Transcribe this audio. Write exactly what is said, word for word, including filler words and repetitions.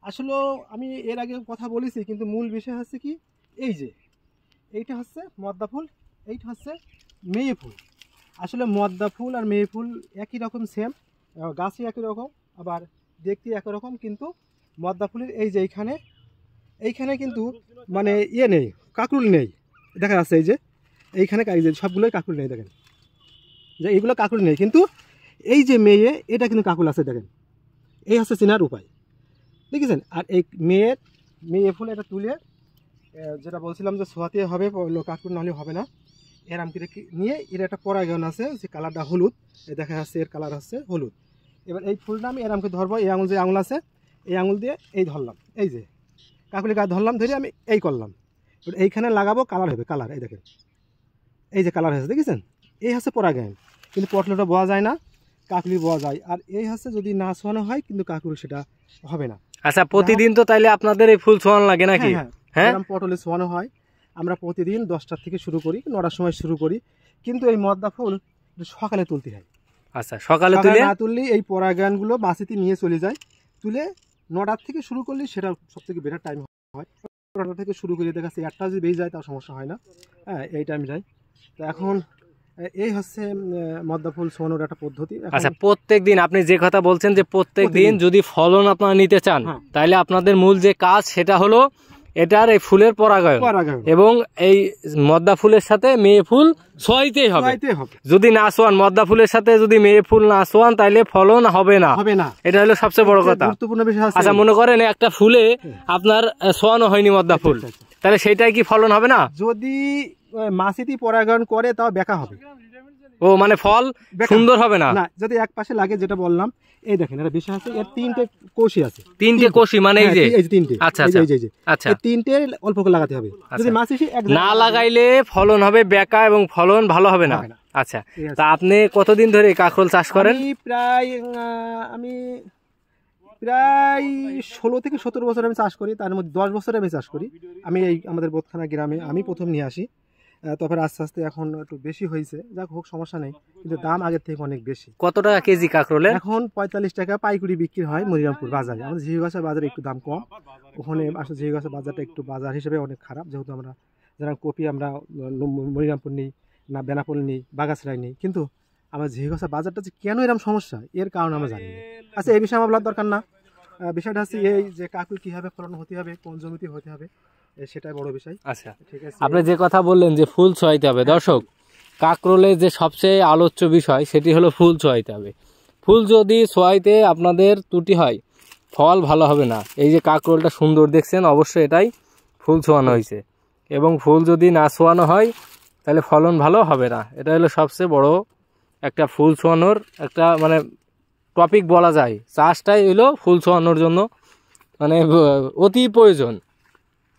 আসলে আমি এর আগে কথা বলেছি, কিন্তু মূল বিষয় হচ্ছে কি, এই যে এইটা হচ্ছে মদ্দা ফুল, এইটা হচ্ছে মেয়ে ফুল। আসলে মদ্দা ফুল আর মেয়ে ফুল একই রকম, সেম গাছই একই রকম, আবার দেখতে একই রকম, কিন্তু মদ্দা ফুলের এই যে এইখানে এইখানে কিন্তু মানে ইয়ে নেই, কাকরুল নেই, দেখা যাচ্ছে এই যে এইখানে এই যে সবগুলোই কাকরুল নেই, দেখেন যে এইগুলো কাকরুল নেই, কিন্তু এই যে মেয়ে এটা কিন্তু কাকুল আছে, দেখেন এই হচ্ছে চেনার উপায়, দেখেছেন। আর এই মেয়ের মেয়ে ফুল এটা তুলে যেটা বলছিলাম যে ছোঁয়াতে হবে, কাকুর নাহলে হবে না, এর আমকে নিয়ে এর একটা পরাগায়ন আছে, যে কালারটা হলুদ, দেখা যাচ্ছে এর কালার হচ্ছে হলুদ। এবার এই ফুলটা আমি এর আমকে ধরবো, এই আঙুল যে আঙুল আছে এই আঙুল দিয়ে এই ধরলাম, এই যে কাকুলি গাছ ধরলাম, ধরে আমি এই করলাম, এইখানে লাগাবো, কালার হবে, কালার এই দেখেন এই যে কালার হয়েছে, দেখেছেন। এই হচ্ছে পরাগায়ন, কিন্তু পটলটা বোয়া যায় না, কাকুলি বোয়া যায়। আর এই হচ্ছে যদি না ছোঁয়ানো হয় কিন্তু কাকুলি সেটা হবে না। আচ্ছা, প্রতিদিন তো তাইলে আপনাদের এই ফুল ছোঁয়ানো লাগে নাকি? হ্যাঁ, পটলে ছোঁয়ানো হয়, আমরা প্রতিদিন দশটার থেকে শুরু করি, নটার সময় শুরু করি, কিন্তু এই মদ্দা ফুল সকালে তুলতে হয়। আচ্ছা, সকালে তুলে না তুললে এই পরাগায়নগুলো বাসিতে নিয়ে চলে যায়, তুলে নটার থেকে শুরু করলে সেটা সব থেকে বেটার টাইম হয়। নটা থেকে শুরু করে দেখা যাচ্ছে একটা যদি বেজে যায় তাও সমস্যা হয় না, হ্যাঁ এই টাইম যায়। তো এখন এই হচ্ছে মদ্দা ফুল ছোঁয়ানোর একটা পদ্ধতি। আচ্ছা, প্রত্যেক দিন আপনি যে কথা বলছেন যে প্রত্যেক দিন যদি ফলন আপনারা নিতে চান, তাহলে আপনাদের মূল যে কাজ সেটা হলো এটার এই ফুলের পরাগায়ন, এবং এই মদ্দা ফুলের সাথে মেয়ে ফুল ছোঁয়াইতেই হবে। যদি না ছোঁয়ান, মদ্দা ফুলের সাথে যদি মেয়ে ফুল না ছোঁয়ান, তাহলে ফলন হবে না, হবে না। এটা হলো সবচেয়ে বড় কথা, গুরুত্বপূর্ণ বিষয়। আচ্ছা, মনে করেন একটা ফুলে আপনার ছোঁয়ানো হয়নি মদ্দা ফুল, তাহলে সেটাই কি ফলন হবে না? যদি মাছিতে পরাগায়ন করে তাও বেকা হবে। ও মানে ফল সুন্দর হবে না, যদি এক পাশে লাগে, যেটা বললাম এই দেখেন এটা বিষয় আছে, এর তিনটে কোষি আছে, তিনটে কোষি মানে এই যে এই যে তিনটে। আচ্ছা আচ্ছা আচ্ছা, এই তিনটে অল্প করে লাগাতে হবে, যদি মাছি না লাগাইলে ফলন হবে বেকা এবং ফলন ভালো হবে না। আচ্ছা, তা আপনি কতদিন ধরে কাঁকরোল চাষ করেন? প্রায় আমি প্রায় ষোলো থেকে সতেরো বছর আমি চাষ করি, তার মধ্যে দশ বছরে আমি চাষ করি। আমি এই আমাদের বোধখানা গ্রামে আমি প্রথম নিয়ে আসি, তারপরে আস্তে আস্তে এখন একটু বেশি হয়েছে, যাক হোক সমস্যা নেই, কিন্তু দাম আগের থেকে অনেক বেশি। কত টাকা কেজি কাঁকরোলের? এখন পঁয়তাল্লিশ টাকা পাইকারি বিক্রি হয় মনিরামপুর বাজারে। আমাদের ঝিঙেগাছা বাজারে একটু দাম কম, ওখানে আসলে ঝিঙেগাছা বাজারটা একটু বাজার হিসেবে অনেক খারাপ, যেহেতু আমরা যারা কপি আমরা মনিরামপুর নিই না, বেনাপোল নিই, বাগাছড়াই নিই, কিন্তু আমার ঝিঙেগাছা বাজারটা যে কেন এরকম সমস্যা এর কারণ আমরা জানি না। আচ্ছা, এই বিষয়ে আমার বলার দরকার না, বিষয়টা হচ্ছে এই যে কাকুল কিভাবে ফলন হতে হবে, কোন জমিতে হতে হবে, সেটাই বড় বিষয়। আচ্ছা, ঠিক আছে। আপনি যে কথা বললেন যে ফুল ছোঁয়াইতে হবে, দর্শক কাঁকরোলের যে সবচেয়ে আলোচ্য বিষয় সেটি হলো ফুল ছোঁয়াইতে হবে। ফুল যদি ছোঁয়াইতে আপনাদের ত্রুটি হয়, ফল ভালো হবে না। এই যে কাঁকরোলটা সুন্দর দেখছেন, অবশ্যই এটাই ফুল ছোঁয়ানো হয়েছে, এবং ফুল যদি না ছোঁয়ানো হয় তাহলে ফলন ভালো হবে না। এটা হলো সবচেয়ে বড় একটা ফুল ছোঁয়ানোর একটা মানে টপিক বলা যায়। চাষটাই হলো ফুল ছোঁয়ানোর জন্য মানে অতি প্রয়োজন।